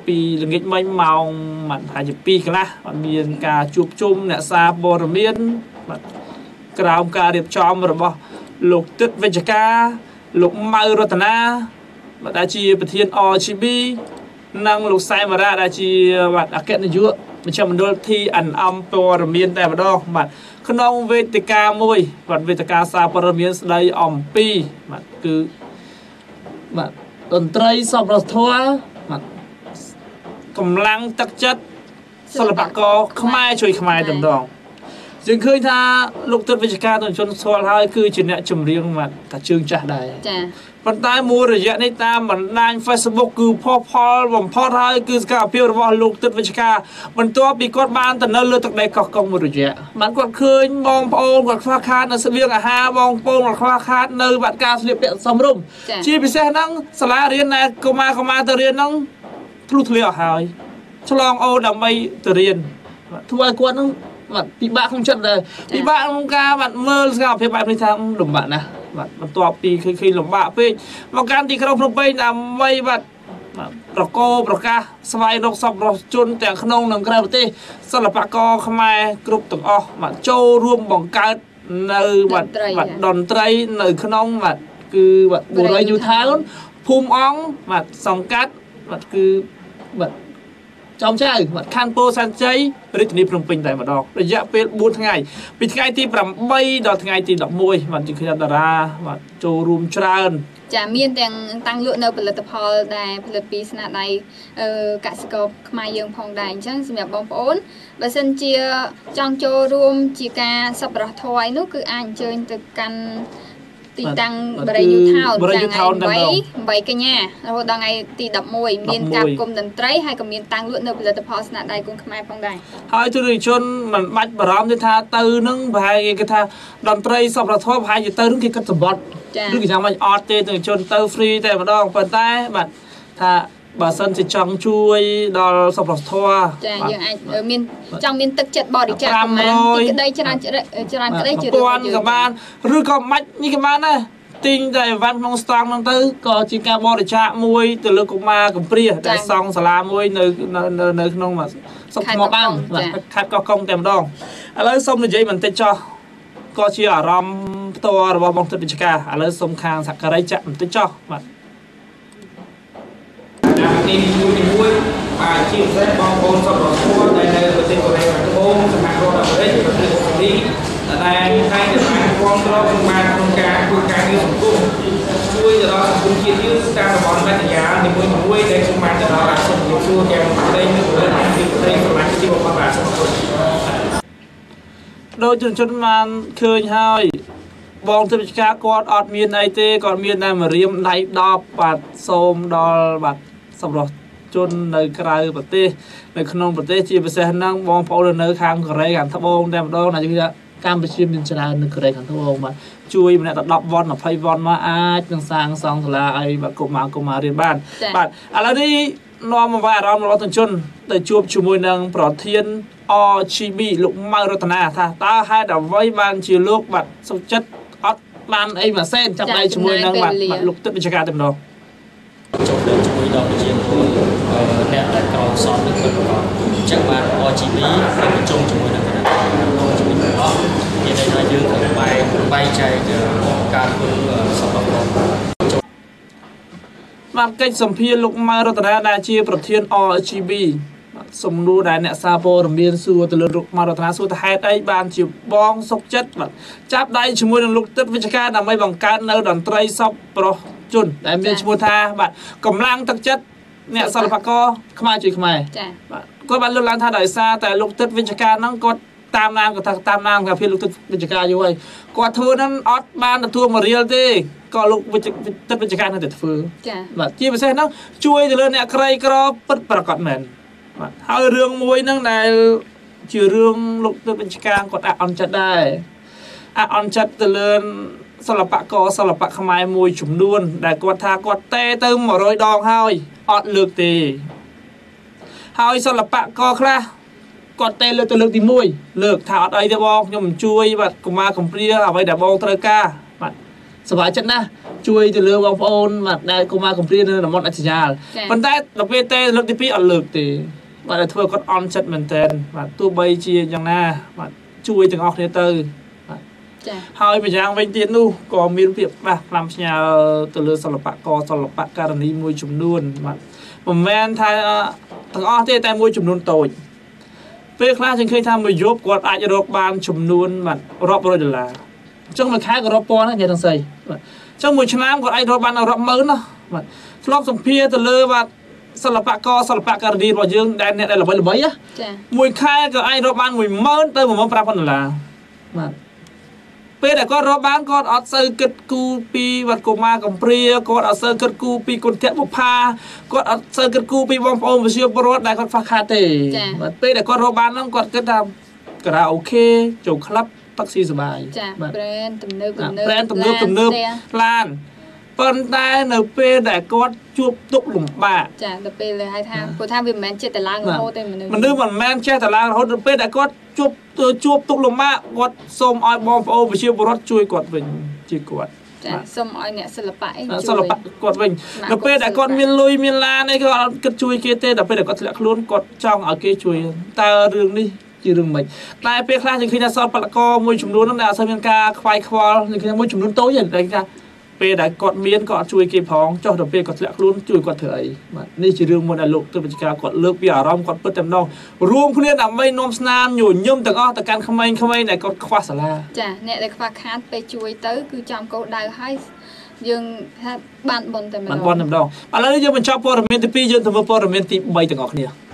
ពីល្ងាចមិញម៉ោងប្រហែលជា2កន្លះមានការជួបជុំអ្នកសារព័ត៌មានក្រោមការរៀបចំរបស់លោកទឹកវិជ្ជការលោកម៉ៅរតនាដែលជាប្រធាន RGB និងលោកសែមរ៉ាដែលជាអគ្គនាយកមជ្ឈមណ្ឌល TNM ព័ត៌មានតែម្ដងក្នុងវេទិកាមួយវេទិកាសារព័ត៌មានស្ដីអំពីគឺតន្ត្រីសប្បុរសធម៌កម្លាំងទឹកចិត្តសិល្បករខ្មែរជួយខ្មែរតែម្ដងយើងឃើញថាលោកទឹកវិជ្ជការទនជនស្គាល់ហើយគឺជាអ្នកចម្រៀងតាជើងចាស់ដែរចា៎ប៉ុន្តែមួយរយៈនេះតាមបណ្ដាញ Facebook គឺផុសផលបំផុតហើយគឺសកម្មភាពរបស់លោកទឹកវិជ្ជការបន្ទាប់ពីគាត់បានទៅនៅលើទឹកដីកោះកុងមួយរយៈបានគាត់ឃើញបងប្អូនគាត់ខ្វះខាតនៅស្បៀងអាហារបងប្អូនគាត់ខ្វះខាតនៅវត្តការស្លៀកពាក់សមរម្យជាពិសេសហ្នឹងសាលារៀនដែលកុមារទៅរៀនហ្នឹងធ្លុះធ្លាយអស់ហើយឆ្លងអូដើម្បីទៅរៀនធ្វើឲ្យគាត់ហ្នឹងពិបាកក្នុងចិត្តដែរពិបាកក្នុងការមើលសកម្មភាពបែបនេះថាលំបាកណាស់បន្ទាប់ពីឃើញលំបាកពេកមកកាន់ទីក្រុងភ្នំពេញដើម្បីប្រកាសស្វែងរកសប្បុរសជនទាំងក្នុងនិងក្រៅប្រទេសសិល្បករខ្មែរគ្រប់ទាំងអស់ចូលរួមបង្កើតនៅតន្ត្រីនៅក្នុងគឺបុរីយូថៅនភូមិអង្គសង្កាត់គឺចំចៅខណ្ឌពោធិ៍សែនជ័យរាជធានីភ្នំពេញតែម្ដងរយៈពេល4ថ្ងៃពីថ្ងៃទី8ដល់ថ្ងៃទី11ជាឃើញតារាចូលរួមច្រើនចាមានទាំងតាំងលក់នៅផលិតផលដែលផលិតពីស្នាដៃកសិករខ្មែរយើងផងដែរអញ្ចឹងសម្រាប់បងប្អូនបើសិនជាចង់ចូលរួមជាការសប្បុរសធម៌នោះគឺអាចអញ្ជើញទៅកាន់ទីតាំងបរិយាថោនថ្ងៃ8កញ្ញារហូតដល់ថ្ងៃទី11មានការគុំតន្ត្រីហើយក៏មានតាំងលក់នៅផលិតផលស្នាដៃគុនខ្មែរផងដែរហើយទូរទស្សនមិនបាច់បារម្ភទេថាទៅនឹងប្រហែលគេថាតន្ត្រីសប្បុរសធម៌ប្រហែលជាទៅនឹងគេគិតសម្បត្តិឬគេយ៉ាងម៉េចអត់ទេទូរទស្សនទៅ free តែម្ដងប៉ុន្តែថាបើសិនជាចង់ជួយដល់សប្បុរសធម៌ចាយើងអាចមានចង់មានទឹកចិត្តបរិច្ចាគប្រមាណទីក្តីច្រើនក្តីជារឿងក៏បានឬក៏មិននេះក៏បានដែរទិញតែអីវ៉ាន់ក្នុងស្តង់ហ្នឹងទៅក៏ជាការបរិច្ចាគមួយទៅលើកុមារកំព្រាដែលសង់សាលាមួយនៅក្នុងសុខថ្មបាំងខេត្តកោះកុងតែម្ដងឥឡូវសូមនិយាយបន្តិចចុះក៏ជាអារម្មណ៍ផ្ទាល់របស់បងទឹកវិជ្ជការឥឡូវសូមខាងសក្ការីចាក់បន្តិចចុះទីមួយជាពិសេសបងប្អូនសប្បុរសធម៌ដែលនៅប្រទេសកូរ៉េខាងត្បូងសហរដ្ឋអាមេរិកប្រទេសអូស្ត្រាលីដែលតែងតែបានគាំទ្រក្នុងការធ្វើការងារសង្គមជួយទៅដល់សង្គមជាតិយើងតាមរបបមេត្តានីមួយដែលខ្ញុំបានទៅដល់អាសុខភាពសួរទាំងប្រទេសនិងប្រទេសប្រទេសសម្រាប់ជីវភាពអាសុខភាពដោយជនបានឃើញហើយបងទិដ្ឋាការគាត់អត់មានអីទេគាត់មានតែមករៀមដៃ10សូមដល់សម្រាប់ជននៅក្រៅប្រទេសនៅក្នុងប្រទេសជាពិសេសហ្នឹងបងប្អូននៅខាងកូរ៉េខាងត្បូងតែម្ដងណាយើងថាកម្ពុជាមានច្រើននៅកូរ៉េខាងត្បូងជួយម្នាក់ទៅ10វ៉ុន20វ៉ុនមកអាចនឹងសាងសង់សាលាឲ្យកុមាររៀនបានឥឡូវនេះនាំមកអារម្មណ៍របស់ទជនទៅជួបជាមួយនឹងប្រធាន RGB លោកម៉ៅរតនាថាតើហេតុអ្វីបានជាលោកសុខចិត្តអត់បានអីមួយសេនចាប់ដៃជាមួយនឹងលោកទឹកវិជ្ជការតែម្ដងចូលទៅជាមួយដល់ប្រជាពលរដ្ឋអ្នកដែលក្រោមសពនឹងគាត់ក៏អញ្ចឹងបាន RGB ប្រជុំជាមួយនឹងគណៈកម្មការជាមួយនឹងអស់មានន័យថាយើងត្រូវបែងចែកការធ្វើសប្បុរសបានកិច្ចសម្ភារលោកម៉ៅរតនាដែលជាប្រធាន RGB សំណួរដែលអ្នកសារព័ត៌មានសួរទៅលើលោកម៉ៅរតនាសួរថាហេតុអីបានជាបងសុខចិត្តចាប់ដៃជាមួយនឹងលោកទឹកវិជ្ជការដើម្បីបង្កើតនៅតន្ត្រីសប្បុរសជនដែលមានឈ្មោះថាកម្លាំងទឹកចិត្តអ្នកសិល្បករខ្មែរជួយខ្មែរចា៎គាត់បានលើកឡើងថាដោយសារតែលោកទឹកវិជ្ជការហ្នឹងគាត់តាមនាមគាត់ថាតាមនាមកាភិលោកទឹកវិជ្ជការយូរហើយគាត់ធ្វើហ្នឹងអត់បានទទួលមករៀលទេក៏លោកទឹកវិជ្ជការនៅតែធ្វើចា៎ជាពិសេសហ្នឹងជួយទៅលើអ្នកក្រីក្រពិតប្រាកដមែនហើយរឿងមួយហ្នឹងដែលជារឿងលោកទឹកវិជ្ជការគាត់អន់ចិត្តដែរអន់ចិត្តទៅលើសិល្បករសិល្បៈខ្មែរមួយចំនួនដែលគាត់ថាគាត់តេទៅ100ដងហើយអត់លើកទេហើយសិល្បករខ្លះគាត់តេលើកទៅលើកទី1លើកថាអត់អីទេបងខ្ញុំជួយកុមារកំព្រាអ្វីដែលបងត្រូវការสบายจัดนะช่วยจะเลือกบอลโอนมาได้กูมาคอมพลีนในมอนอัจฉริยะมันได้เราไปเตะเลือกที่พี่อ่อนเลือกตีมาได้ทั่วก็ออนชัดเหมือนเต้นมาตัวใบเชียอย่างน่ามาช่วยถึงออกเนี่ยเตอร์หายไปยังไปเตียนนู่ก็มีรูปแบบแบบลำเชียตัวเลือกสลับปะกอสลับปะการณีมวยจุ่มนุ่นมาผมแมนไทยถึงออกเตะแต่มวยจุ่มนุ่นโตยเพื่อคลาสจึงเคยทำมวยยบกอดอาจจะรบบานจุ่มนุ่นมารอบโรยเดล่าจังมันแค่กับรบปอนะอย่าทั้งใส่จังมวยชนะก็ไอ้รบบานเอารบมือนะรอบสมเพียตัวเลือกว่าสลับปะกอสลับปะการณีพอยืงได้เนี่ยได้หรือไม่หรือไม่อะมวยแค่กับไอ้รบบานมวยมือเติมมันปราบกันล่ะเพื่อแต่ก็รบบานก็อัดเซอร์กิดกูปีวัดกูมากับเปรียก็อัดเซอร์กิดกูปีคนเทพบุพาก็อัดเซอร์กิดกูปีบอมโอมวิเชียบรอดได้ก็ฟ้าคาเต้เพื่อแต่ก็รบบานนั่งก็ก็ทำก็ได้โอเคจบครับตักซีสบายแบรนด์ตุ่มเนื้อล้านปนได้เนื้อเปย์แต่ก็จูบตุกหลุมบ้าจ้ะแต่เปย์เลยให้ทางกูทำเป็นแมนเชสแต่ล้างโฮเต็มมันนึกว่าแมนเชสแต่ล้างโฮเปย์แต่ก็จูบตุกหลุมบ้ากดส้มออยบอมโอไปเชียบรถช่วยกดเป็นจีกดส้มออยเนี่ยสลับไปกดเป็นเนื้อเปย์แต่ก็มีลุยมีลาในก็กดช่วยเกเตแต่เปย์แต่ก็ทะเลคลุ้นกดจ้องเอาเกช่วยแต่เรื่องนี้จีเรื่องใหม่แต่เปย์คลาสจริงๆนะสอบปะก็มวยจุ่มนู้นนั่นแหละสมัยการควายควอลจริงๆมวยจุ่มนู้นโตอย่างไรกันเปย์ได้กดเมียนกดช่วยเก็บของเจ้าตัวเปย์กดเลือกลุ้นช่วยกดเถยนี่จีเรื่องมันลุกตัวปิการกดเลือกปีอารมณ์กดเปิดเต็มน้องรวมพวกนี้แต่ไม่นมสนามอยู่ย่มแต่ก็แต่การขมายไหนกดคว้าสลาจ้ะเนี่ยได้คว้าคาดไปช่วยเต๋อคือจำก็ได้ให้ยังบ้านบอลแต่มันบอลเต็มน้องอะไรนี่ยังมันชอบพอร์เมนต์ที่ปียังทำพอร์เมนต์ที่ใบต่างออกเนี่ย